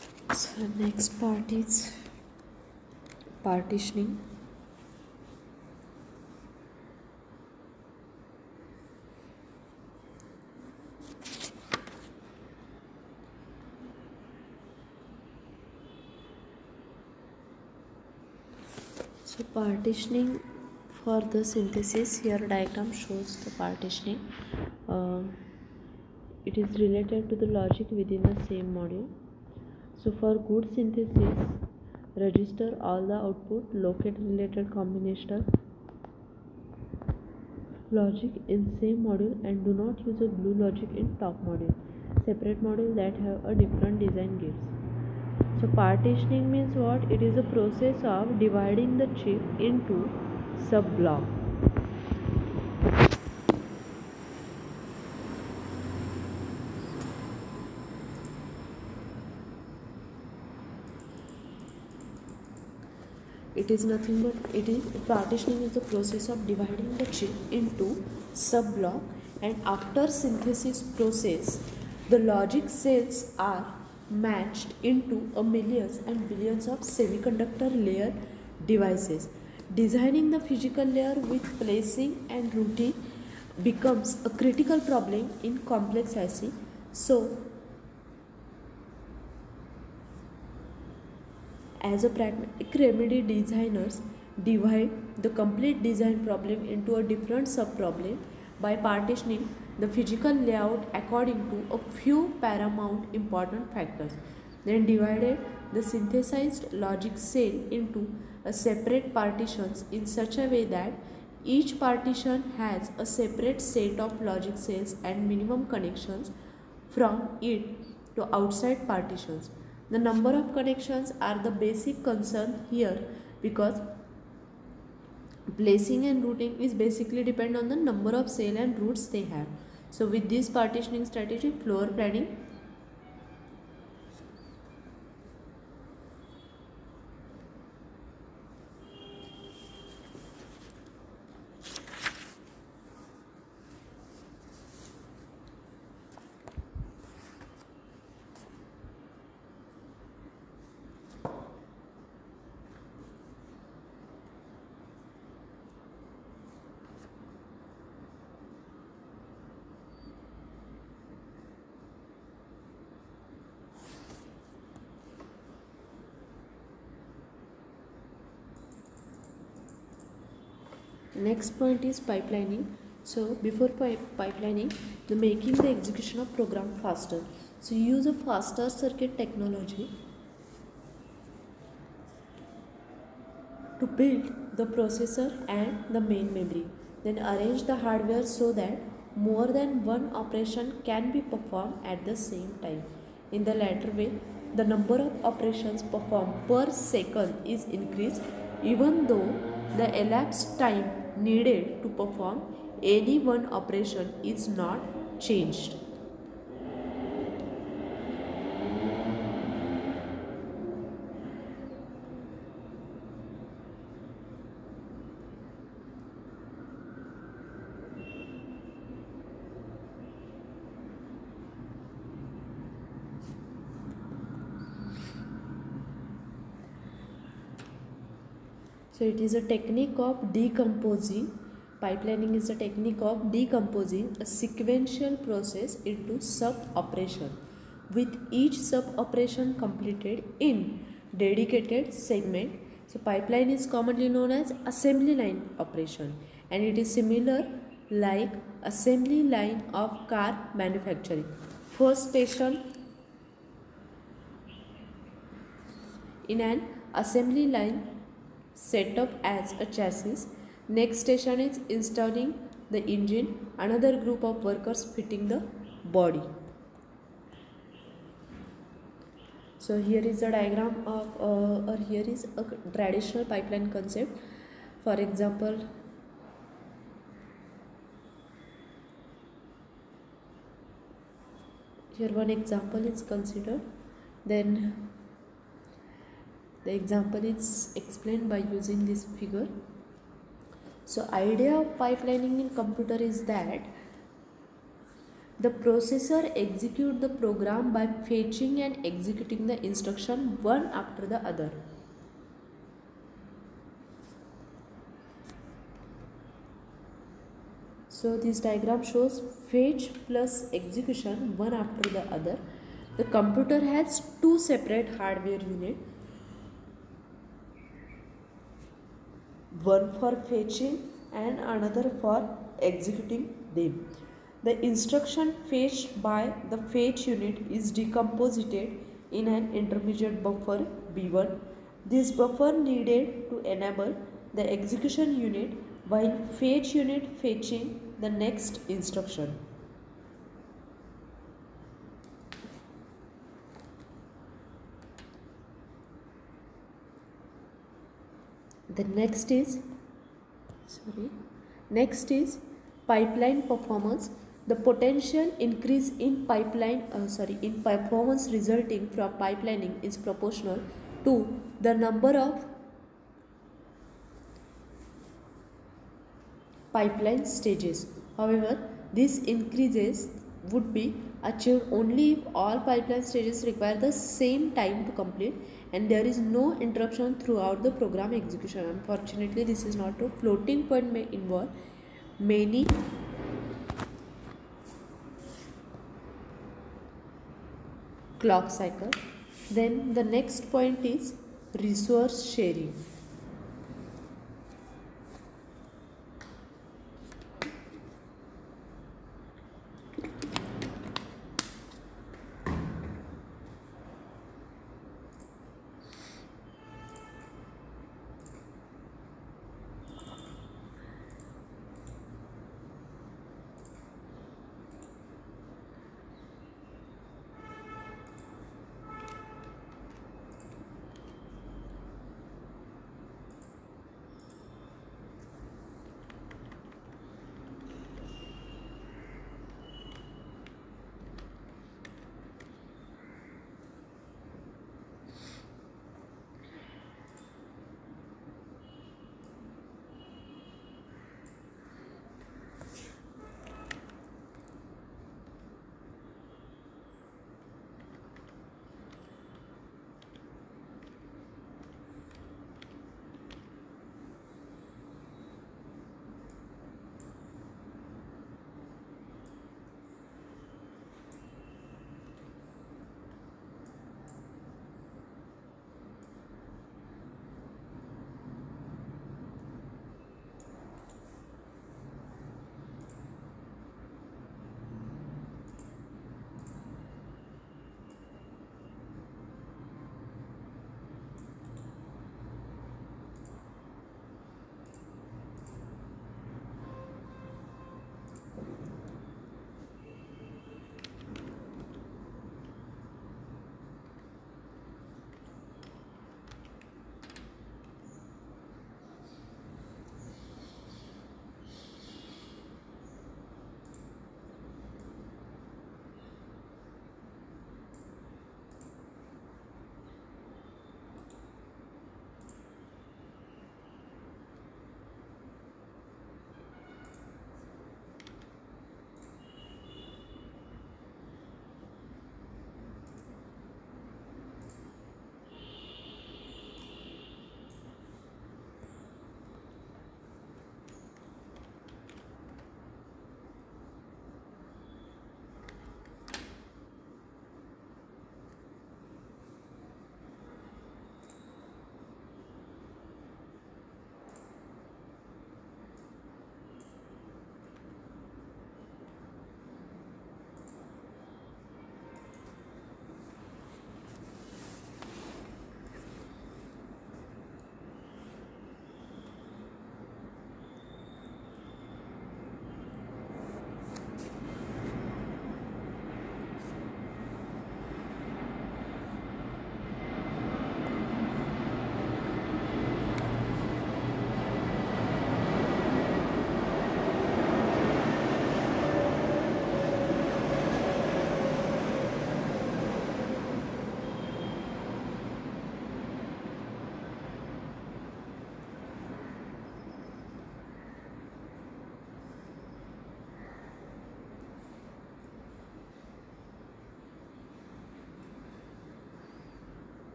So next part is partitioning. So partitioning for the synthesis, here diagram shows the partitioning. It is related to the logic within the same module. So for good synthesis, register all the output, locate related combinational logic in same module and do not use a glue logic in top module. Separate module that have a different design gives. So partitioning means what? It is a process of dividing the chip into sub-block. It is nothing but partitioning is the process of dividing the chip into sub-block, and after synthesis process the logic cells are matched into a millions and billions of semiconductor layer devices. Designing the physical layer with placing and routing becomes a critical problem in complex IC. So as a pragmatic remedy, designers divide the complete design problem into a different sub-problem by partitioning the physical layout according to a few paramount important factors. Then divided the synthesized logic cell into a separate partitions in such a way that each partition has a separate set of logic cells and minimum connections from it to outside partitions. The number of connections are the basic concern here, because placing and routing is basically depend on the number of cell and roots they have. So with this partitioning strategy, floor planning Next point is pipelining. So before pipelining, the making the execution of program faster. So use a faster circuit technology to build the processor and the main memory. Then arrange the hardware so that more than one operation can be performed at the same time. In the latter way, the number of operations performed per second is increased, even though the elapsed time needed to perform any one operation is not changed. So it is a technique of decomposing. Pipelining is a technique of decomposing a sequential process into sub-operation, with each sub-operation completed in dedicated segment. So pipeline is commonly known as assembly line operation, and it is similar like assembly line of car manufacturing. First station in an assembly line set up as a chassis. Next station is installing the engine. Another group of workers fitting the body. So here is a diagram of or here is a traditional pipeline concept. For example, here one example is considered. Then the example is explained by using this figure. So idea of pipelining in computer is that The processor executes the program by fetching and executing the instruction one after the other. So this diagram shows fetch plus execution one after the other. The computer has two separate hardware units, one for fetching and another for executing them. The instruction fetched by the fetch unit is decomposed in an intermediate buffer B1. This buffer needed to enable the execution unit while fetch unit fetching the next instruction. The next is pipeline performance. The potential increase in performance resulting from pipelining is proportional to the number of pipeline stages. However, these increases would be achieved only if all pipeline stages require the same time to complete and there is no interruption throughout the program execution. Unfortunately, this is not true. Floating point may involve many clock cycles. Then the next point is resource sharing.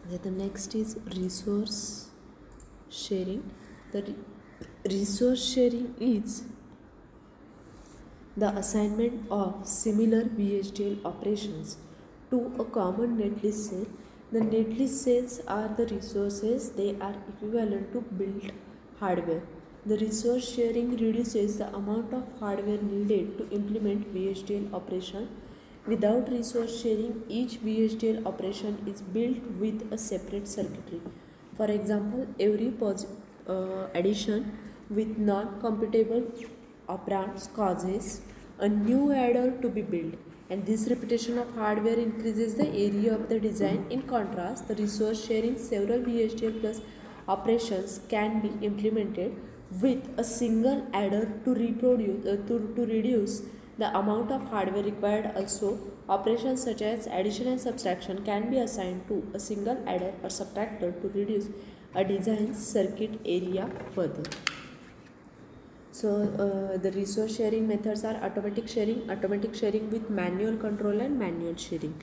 Then the next is resource sharing. The resource sharing is the assignment of similar VHDL operations to a common netlist cell. The netlist cells are the resources, they are equivalent to built hardware. The resource sharing reduces the amount of hardware needed to implement VHDL operation. Without resource sharing, each VHDL operation is built with a separate circuitry. For example, every addition with non-computable operands causes a new adder to be built, and this repetition of hardware increases the area of the design. In contrast, the resource sharing several VHDL plus operations can be implemented with a single adder to reduce the amount of hardware required. Also, operations such as addition and subtraction can be assigned to a single adder or subtractor to reduce a design circuit area further. So the resource sharing methods are automatic sharing with manual control, and manual sharing.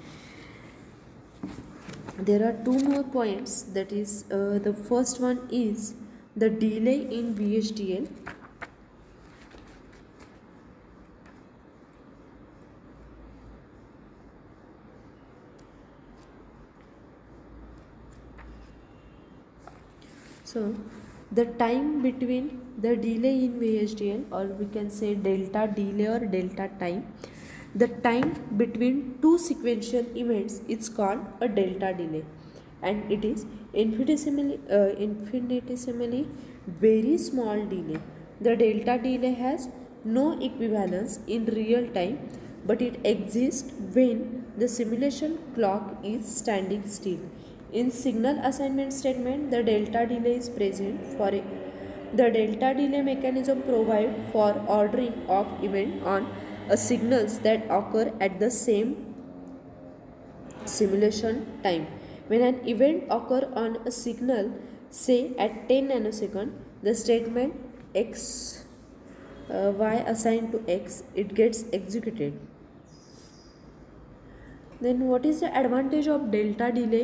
There are two more points, that is the first one is the delay in VHDL. So the time between the delay in VHDL, or we can say delta delay or delta time, the time between two sequential events is called a delta delay, and it is infinitesimally very small delay. The delta delay has no equivalence in real time, but it exists when the simulation clock is standing still. In signal assignment statement, the delta delay is present for the delta delay mechanism provide for ordering of event on signals that occur at the same simulation time. When an event occur on a signal, say at 10 nanosecond, the statement x y assigned to x, it gets executed. Then what is the advantage of delta delay?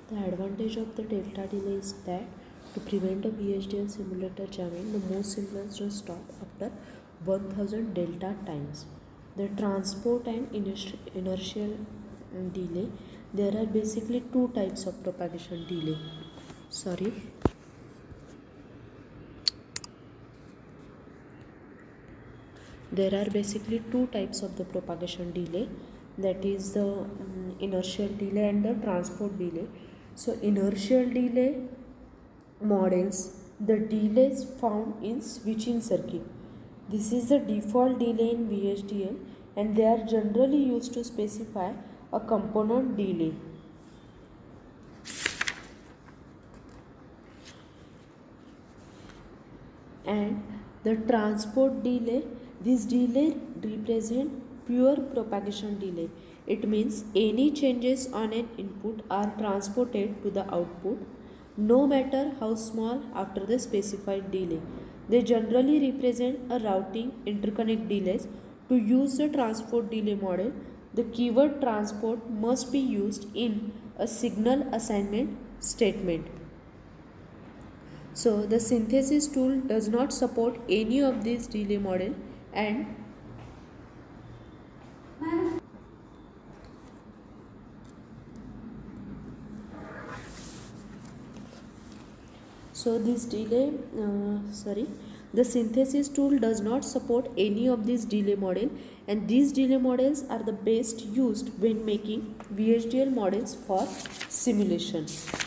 The advantage of the delta delay is that to prevent a VHDL simulator jamming, the most simplest will stop after 1000 delta times. The transport and inertial delay. There are basically two types of propagation delay. There are basically two types of the propagation delay, that is the inertial delay and the transport delay. So inertial delay models the delays found in switching circuit. This is the default delay in VHDL and they are generally used to specify a component delay. And the transport delay, this delay represent pure propagation delay. It means any changes on an input are transported to the output, no matter how small, after the specified delay. They generally represent a routing interconnect delays. To use the transport delay model, the keyword transport must be used in a signal assignment statement. So the synthesis tool does not support any of these delay model, and the synthesis tool does not support any of these delay model, and these delay models are the best used when making VHDL models for simulation.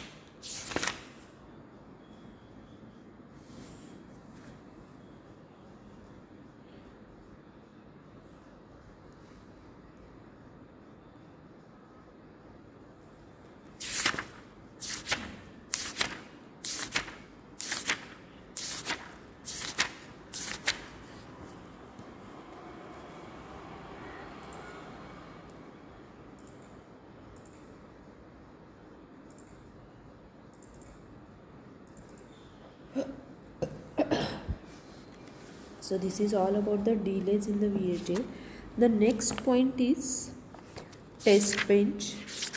So this is all about the delays in the VHDL. The next point is test bench.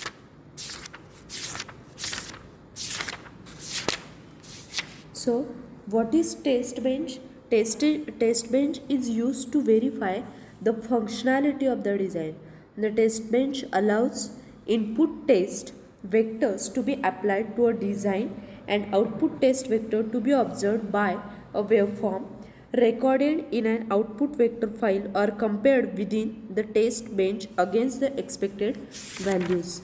So what is test bench? Test bench is used to verify the functionality of the design. The test bench allows input test vectors to be applied to a design and output test vector to be observed by a waveform recorded in an output vector file or compared within the test bench against the expected values.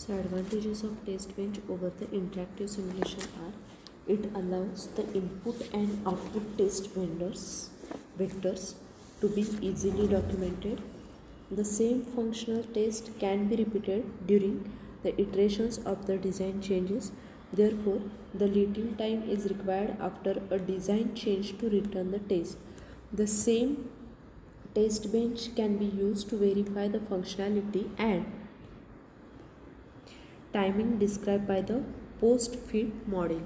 So advantages of test bench over the interactive simulation are: it allows the input and output test vectors to be easily documented. The same functional test can be repeated during the iterations of the design changes. Therefore, the little time is required after a design change to return the test. The same test bench can be used to verify the functionality and timing described by the post-fit model.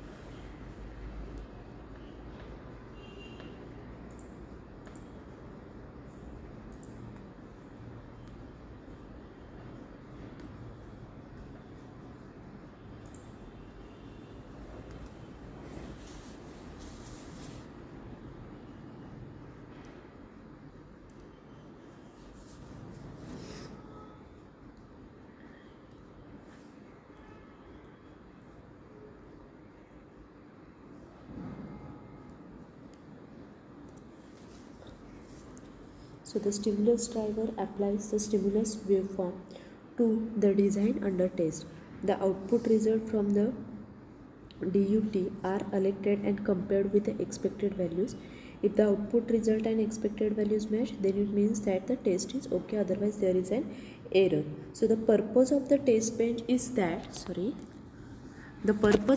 So the stimulus driver applies the stimulus waveform to the design under test. The output result from the DUT are elected and compared with the expected values. If the output result and expected values match, then it means that the test is okay, otherwise there is an error. So the purpose of the test bench is that, the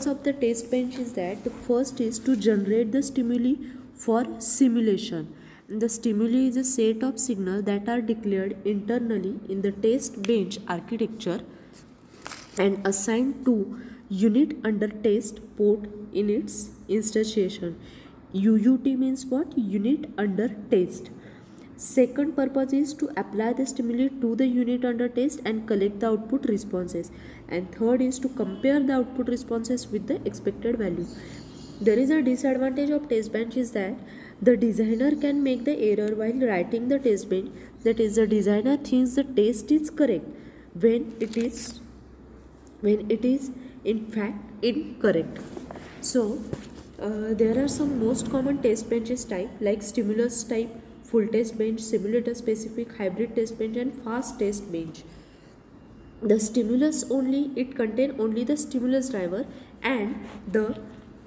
first is to generate the stimuli for simulation. The stimuli is a set of signals that are declared internally in the test bench architecture and assigned to unit under test port in its instantiation. UUT means what? Unit under test. Second purpose is to apply the stimuli to the unit under test and collect the output responses. And third is to compare the output responses with the expected value. There is a disadvantage of test bench is that the designer can make the error while writing the test bench. That is, the designer thinks the test is correct when it is in fact incorrect. So there are some most common test benches type like stimulus type, full test bench, simulator specific, hybrid test bench and fast test bench. The stimulus only, it contain only the stimulus driver and the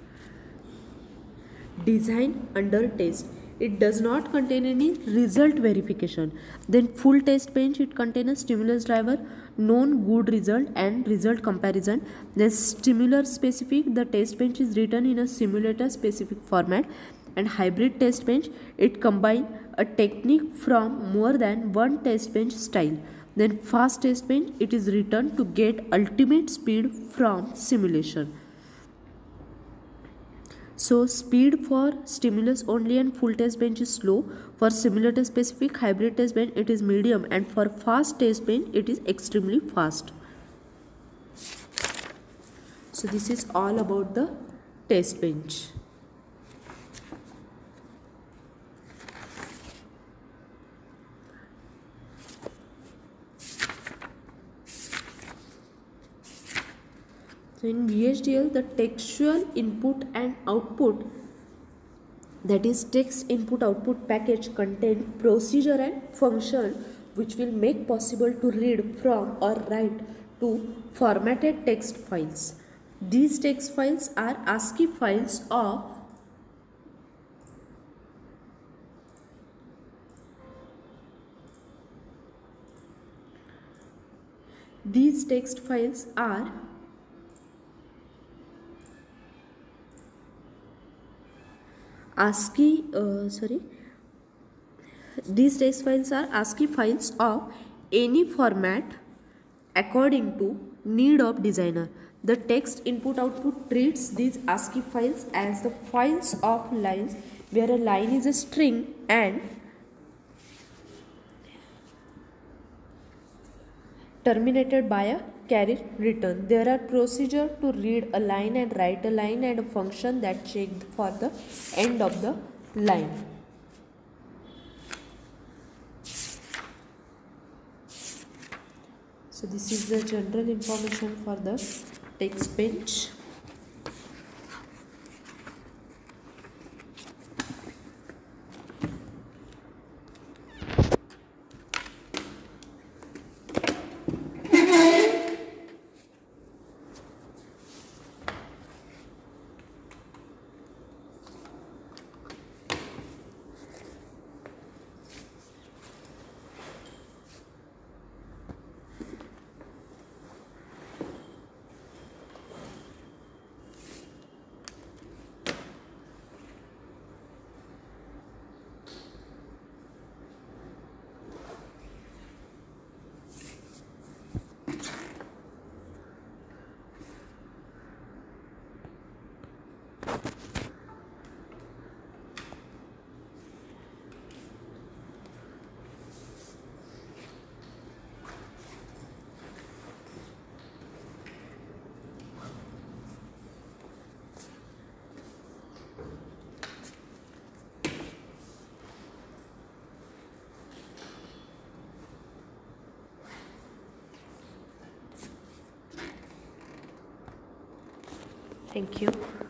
design under test. It does not contain any result verification. Then full test bench, it contains a stimulus driver, known good result and result comparison. Then stimulus specific, the test bench is written in a simulator specific format. And hybrid test bench, it combine a technique from more than one test bench style. Then fast test bench, it is written to get ultimate speed from simulation. So speed for stimulus only and full test bench is slow. For simulator specific hybrid test bench, it is medium, and for fast test bench, it is extremely fast. So this is all about the test bench. So in VHDL, the textual input and output, that is text input output package, contain procedure and function which will make possible to read from or write to formatted text files. These text files are ASCII files of These text files are These text files are ASCII files of any format according to need of designer. The text input output treats these ASCII files as the files of lines, where a line is a string and terminated by a carry return. There are procedure to read a line and write a line and a function that check for the end of the line. So this is the general information for the text bench. Thank you.